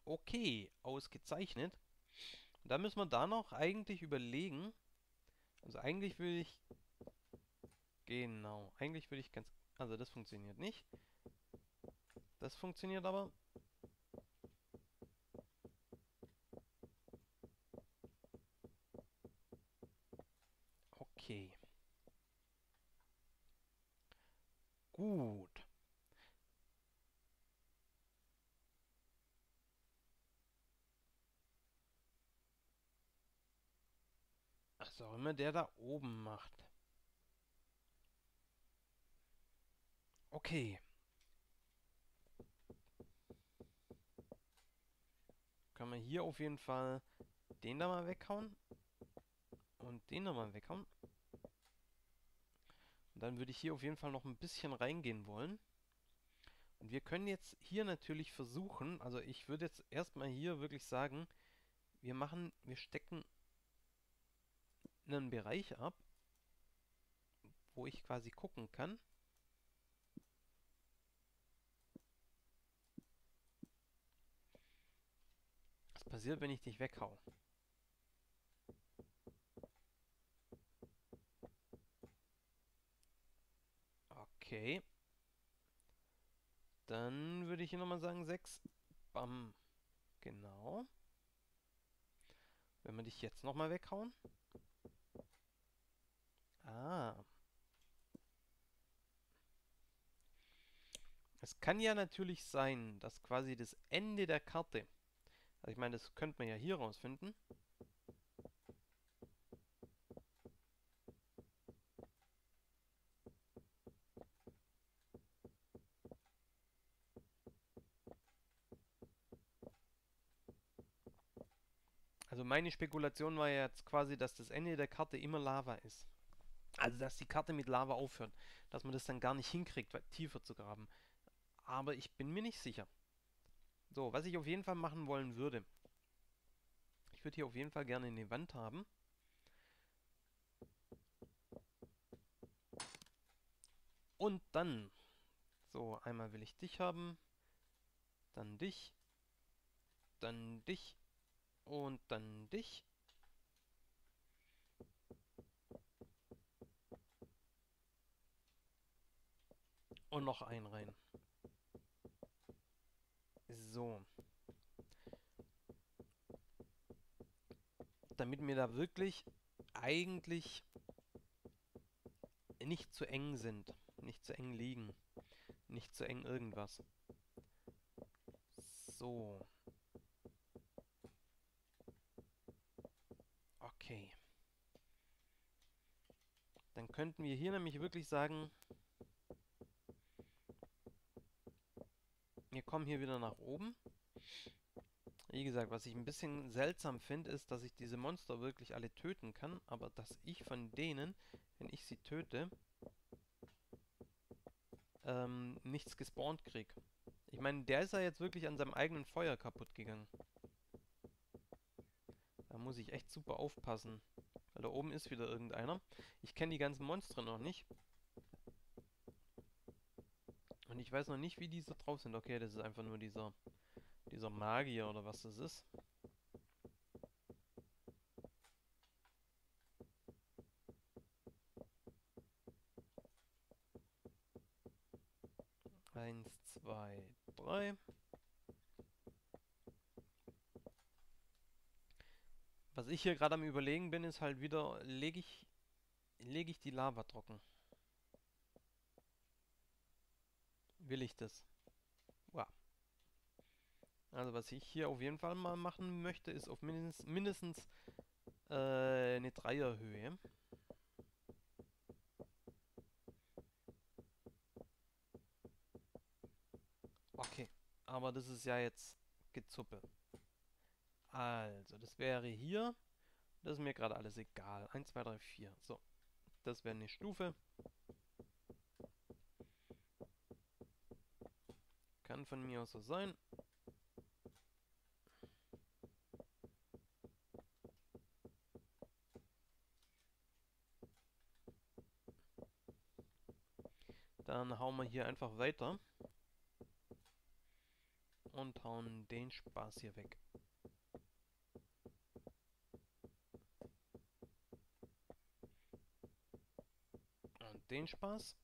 Okay, ausgezeichnet. Da müssen wir da noch eigentlich überlegen. Also eigentlich will ich... Genau, eigentlich will ich ganz... Also das funktioniert nicht. Das funktioniert aber. Okay, gut. Was auch immer der da oben macht. Okay, können wir hier auf jeden Fall den da mal weghauen. Und den da mal weghauen. Und dann würde ich hier auf jeden Fall noch ein bisschen reingehen wollen. Und wir können jetzt hier natürlich versuchen, also ich würde jetzt erstmal hier wirklich sagen, wir stecken einen Bereich ab, wo ich quasi gucken kann. Was passiert, wenn ich dich weghau? Okay. Dann würde ich hier nochmal sagen 6. Bam. Genau. Wenn wir dich jetzt nochmal weghauen. Ah. Es kann ja natürlich sein, dass quasi das Ende der Karte, also ich meine, das könnte man ja hier rausfinden. Also meine Spekulation war ja jetzt quasi, dass das Ende der Karte immer Lava ist. Also dass die Karte mit Lava aufhört. Dass man das dann gar nicht hinkriegt, tiefer zu graben. Aber ich bin mir nicht sicher. So, was ich auf jeden Fall machen wollen würde. Ich würde hier auf jeden Fall gerne eine Wand haben. Und dann, so, einmal will ich dich haben, dann dich, dann dich und dann dich. Und noch einen rein. So, damit mir da wirklich eigentlich nicht zu eng sind. Nicht zu eng liegen. Nicht zu eng irgendwas. So, okay. Dann könnten wir hier nämlich wirklich sagen, wir kommen hier wieder nach oben. Wie gesagt, was ich ein bisschen seltsam finde, ist, dass ich diese Monster wirklich alle töten kann, aber dass ich von denen, wenn ich sie töte, nichts gespawnt krieg. Ich meine, der ist ja jetzt wirklich an seinem eigenen Feuer kaputt gegangen. Da muss ich echt super aufpassen. Weil da oben ist wieder irgendeiner. Ich kenne die ganzen Monster noch nicht. Und ich weiß noch nicht, wie die so drauf sind. Okay, das ist einfach nur dieser Magier oder was das ist. Eins, zwei, drei. Was ich hier gerade am Überlegen bin, ist halt wieder, lege ich die Lava trocken? Will ich das? Wow. Also was ich hier auf jeden Fall mal machen möchte, ist auf mindestens eine Dreierhöhe. Okay, aber das ist ja jetzt Gezuppe. Also, das wäre hier. Das ist mir gerade alles egal. 1, 2, 3, 4. So, das wäre eine Stufe. Kann von mir aus so sein. Dann hauen wir hier einfach weiter. und hauen den Spaß hier weg. Und den Spaß.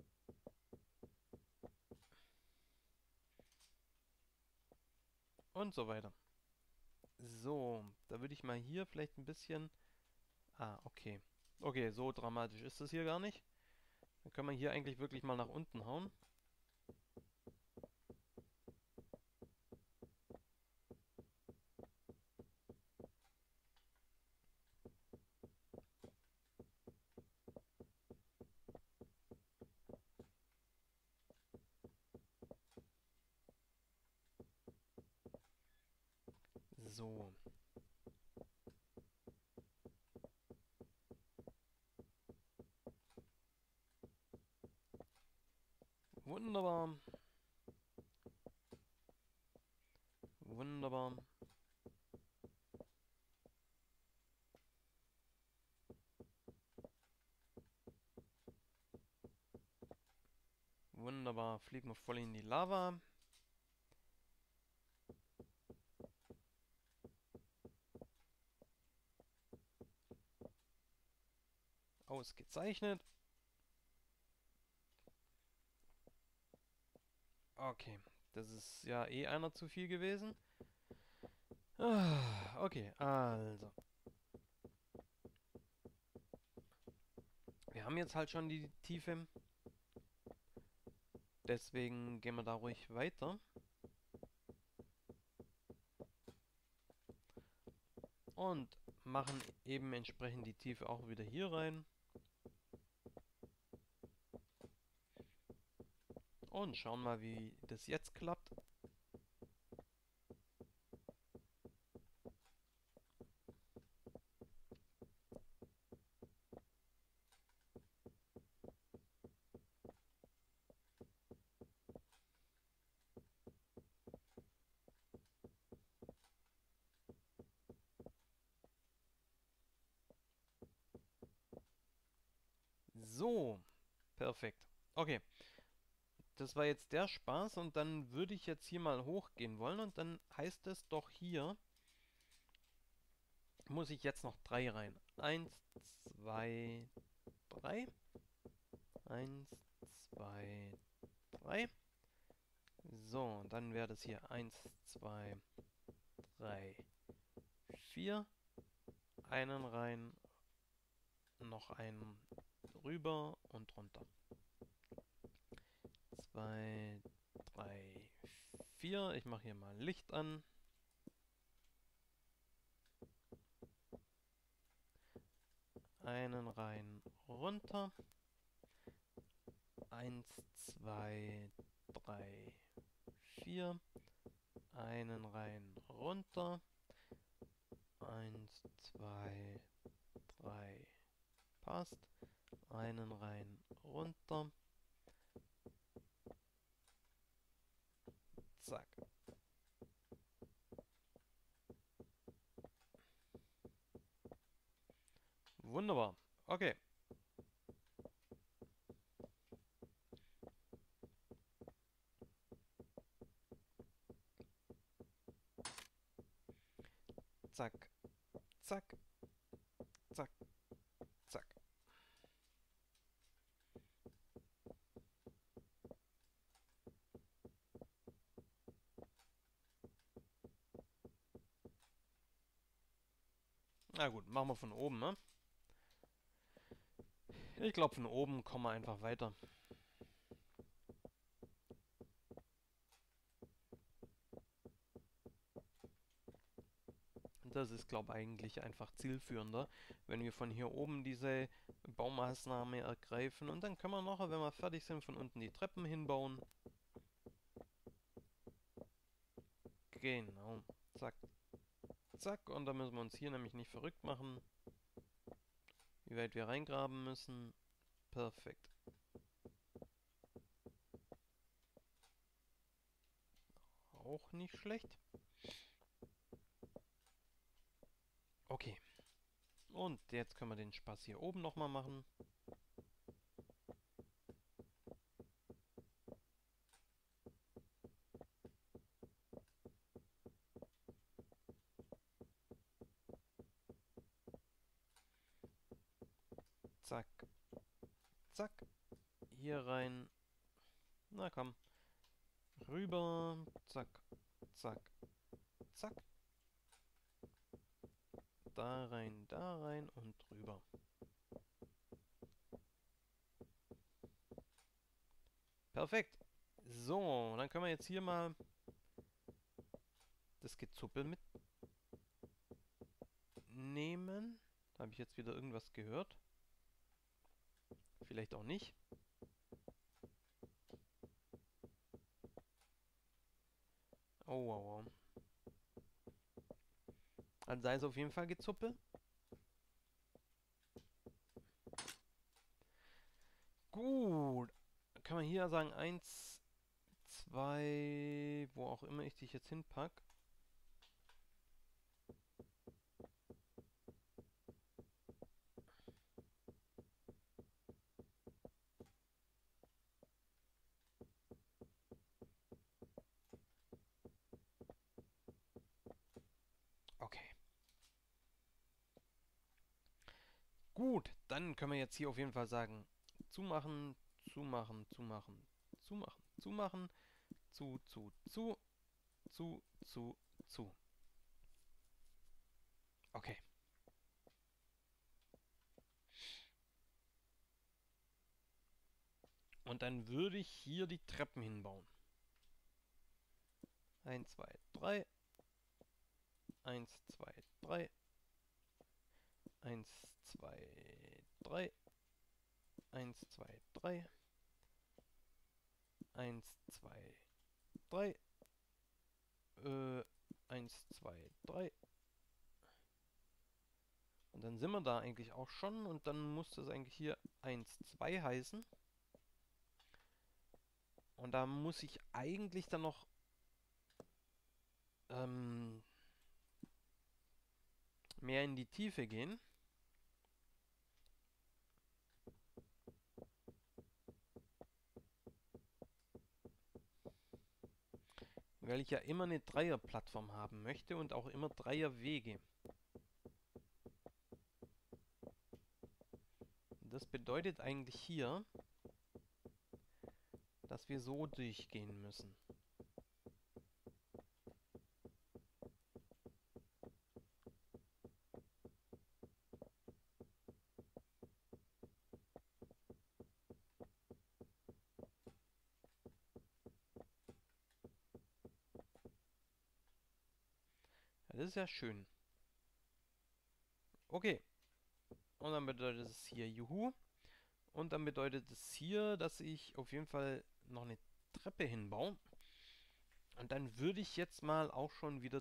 Und so weiter. So, da würde ich mal hier vielleicht ein bisschen... Ah, okay. Okay, so dramatisch ist das hier gar nicht. Dann können wir hier eigentlich wirklich mal nach unten hauen. So. Wunderbar. Wunderbar. Wunderbar. Fliegen wir voll in die Lava. Ausgezeichnet. Okay. Das ist ja eh einer zu viel gewesen. Okay, also. Wir haben jetzt halt schon die Tiefe. Deswegen gehen wir da ruhig weiter. Und machen eben entsprechend die Tiefe auch wieder hier rein. Und schauen mal, wie das jetzt klappt. So, perfekt. Okay, das war jetzt der Spaß und dann würde ich jetzt hier mal hochgehen wollen und dann heißt es doch hier, muss ich jetzt noch 3 rein. 1, 2, 3. 1, 2, 3. So, dann wäre das hier 1, 2, 3, 4. Einen rein, noch einen rüber und runter. 2, 3, 4. Ich mache hier mal Licht an. Einen rein, runter. 1, 2, 3, 4. Einen rein, runter. 1, 2, 3. Passt. Einen rein, runter. Zack. Wunderbar. Okay. Zack. Zack. Zack. Zack. Na gut, machen wir von oben, ne? Ich glaube, von oben kommen wir einfach weiter. Das ist, glaube ich, eigentlich einfach zielführender, wenn wir von hier oben diese Baumaßnahme ergreifen. Und dann können wir noch, wenn wir fertig sind, von unten die Treppen hinbauen. Genau. Zack. Zack. Und dann müssen wir uns hier nämlich nicht verrückt machen, wie weit wir reingraben müssen. Perfekt. Auch nicht schlecht. Okay. Und jetzt können wir den Spaß hier oben nochmal machen. zack, zack. Hier rein. Na komm. Rüber. Zack, zack, zack. Da rein und rüber. Perfekt. So, dann können wir jetzt hier mal das Gezuppel mitnehmen. Da habe ich jetzt wieder irgendwas gehört. Vielleicht auch nicht. Oh, wow, wow. Dann sei es auf jeden Fall Gezuppel. Gut. Dann kann man hier sagen 1, 2, wo auch immer ich dich jetzt hinpack. Okay. Gut, dann können wir jetzt hier auf jeden Fall sagen, zumachen, zumachen, zumachen, zumachen, zumachen, zu. Okay. Und dann würde ich hier die Treppen hinbauen. 1, 2, 3. 1, 2, 3. 1, 2, 3. 1, 2, 3. 1, 2, 3. 1, 2, 3. Und dann sind wir da eigentlich auch schon. Und dann muss das eigentlich hier 1, 2 heißen. Und da muss ich eigentlich dann noch mehr in die Tiefe gehen. Weil ich ja immer eine Dreierplattform haben möchte und auch immer Dreierwege. Das bedeutet eigentlich hier, dass wir so durchgehen müssen. Ja, das ist ja schön. Okay. Und dann bedeutet es hier Juhu. Und dann bedeutet es hier, dass ich auf jeden Fall noch eine Treppe hinbaue. Und dann würde ich jetzt mal auch schon wieder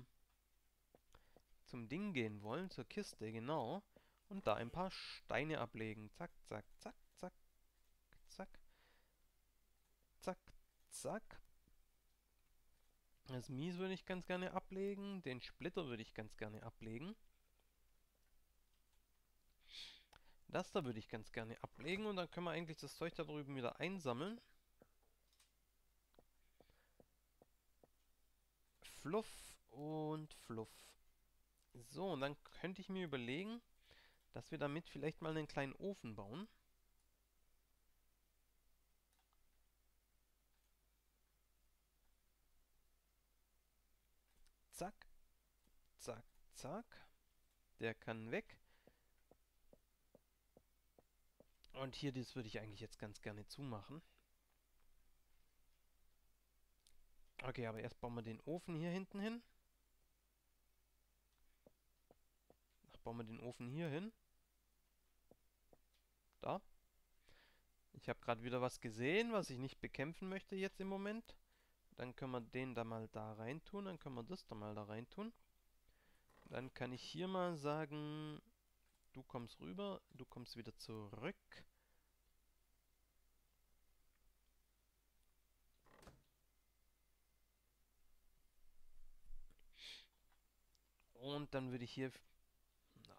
zum Ding gehen wollen, zur Kiste, genau. Und da ein paar Steine ablegen. Zack, zack, zack, zack, zack, zack, zack. Das Mies würde ich ganz gerne ablegen. Den Splitter würde ich ganz gerne ablegen. Das da würde ich ganz gerne ablegen. Und dann können wir eigentlich das Zeug da drüben wieder einsammeln. Fluff und Fluff. So, und dann könnte ich mir überlegen, dass wir damit vielleicht mal einen kleinen Ofen bauen. Zack, zack, zack. Der kann weg. Und hier, das würde ich eigentlich jetzt ganz gerne zumachen. Okay, aber erst bauen wir den Ofen hier hinten hin. Ach, bauen wir den Ofen hier hin. Da. Ich habe gerade wieder was gesehen, was ich nicht bekämpfen möchte jetzt im Moment. Dann können wir den da mal da rein tun. Dann können wir das da mal da rein tun. Dann kann ich hier mal sagen, du kommst rüber, du kommst wieder zurück. Und dann würde ich hier... Na,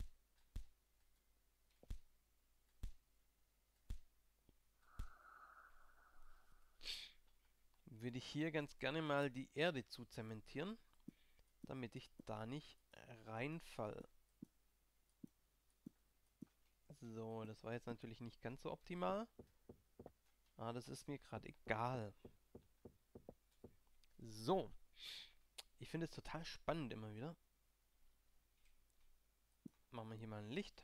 würde ich hier ganz gerne mal die Erde zu zementieren, damit ich da nicht reinfall. So, das war jetzt natürlich nicht ganz so optimal. Aber das ist mir gerade egal. So. Ich finde es total spannend immer wieder. Machen wir hier mal ein Licht.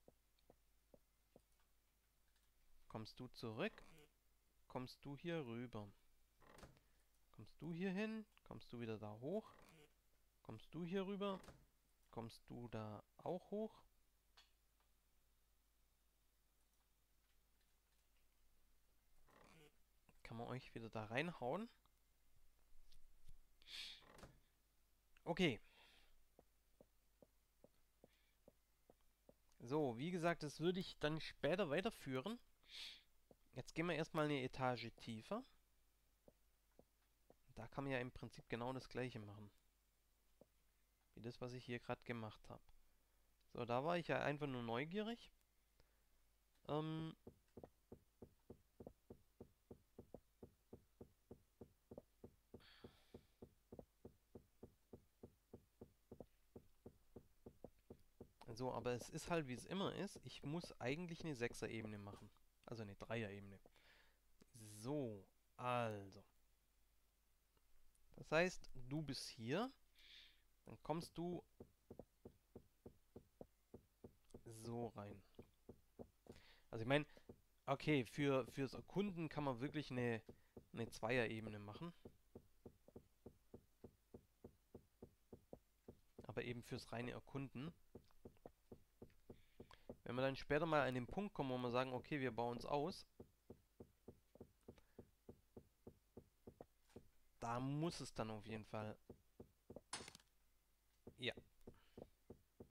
Kommst du zurück? Kommst du hier rüber? Kommst du hier hin? Kommst du wieder da hoch? Kommst du hier rüber? Kommst du da auch hoch? Kann man euch wieder da reinhauen? Okay. So, wie gesagt, das würde ich dann später weiterführen. Jetzt gehen wir erstmal eine Etage tiefer. Da kann man ja im Prinzip genau das gleiche machen. Wie das, was ich hier gerade gemacht habe. So, da war ich ja einfach nur neugierig. Ähm, so, aber es ist halt, wie es immer ist. Ich muss eigentlich eine Sechser-Ebene machen. Also eine Dreier-Ebene. So, also. Das heißt, du bist hier. Dann kommst du so rein. Also ich meine, okay, fürs Erkunden kann man wirklich eine Zweier-Ebene machen. Aber eben fürs reine Erkunden. Wenn wir dann später mal an den Punkt kommen, wo wir sagen, okay, wir bauen es aus, da muss es dann auf jeden Fall. Ja,